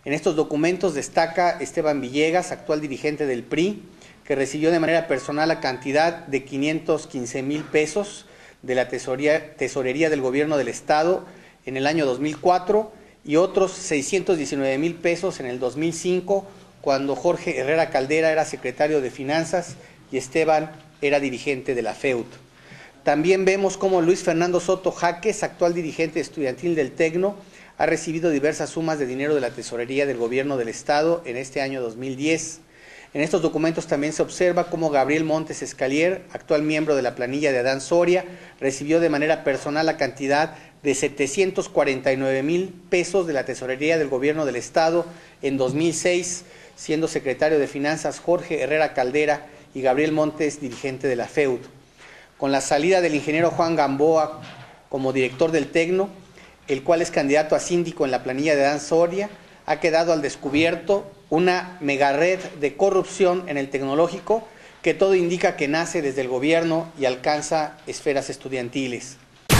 En estos documentos destaca Esteban Villegas, actual dirigente del PRI, que recibió de manera personal la cantidad de 515,000 pesos de la tesorería del gobierno del Estado en el año 2004 y otros 619,000 pesos en el 2005, cuando Jorge Herrera Caldera era secretario de Finanzas y Esteban era dirigente de la FEUT. También vemos cómo Luis Fernando Soto Jaques, actual dirigente estudiantil del Tecno, ha recibido diversas sumas de dinero de la tesorería del gobierno del Estado en este año 2010. En estos documentos también se observa cómo Gabriel Montes Escalier, actual miembro de la planilla de Adán Soria, recibió de manera personal la cantidad de 749,000 pesos de la tesorería del gobierno del Estado en 2006, siendo secretario de Finanzas Jorge Herrera Caldera y Gabriel Montes, dirigente de la FEUD. Con la salida del ingeniero Juan Gamboa como director del Tecno, el cual es candidato a síndico en la planilla de Adán Soria, ha quedado al descubierto una megared de corrupción en el tecnológico que todo indica que nace desde el gobierno y alcanza esferas estudiantiles.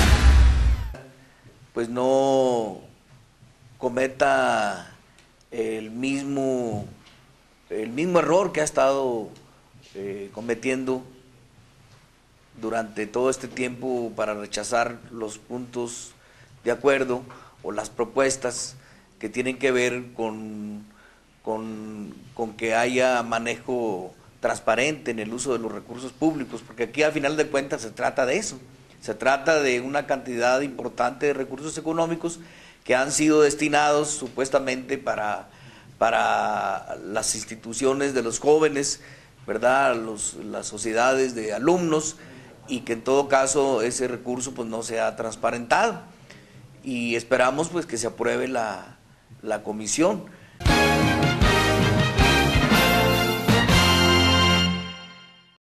Pues no cometa el mismo error que ha estado cometiendo durante todo este tiempo para rechazar los puntos de acuerdo o las propuestas que tienen que ver con que haya manejo transparente en el uso de los recursos públicos, porque aquí al final de cuentas se trata de eso, se trata de una cantidad importante de recursos económicos que han sido destinados supuestamente para las instituciones de los jóvenes, ¿verdad?, las sociedades de alumnos, y que en todo caso ese recurso pues no sea transparentado. Y esperamos pues que se apruebe la comisión.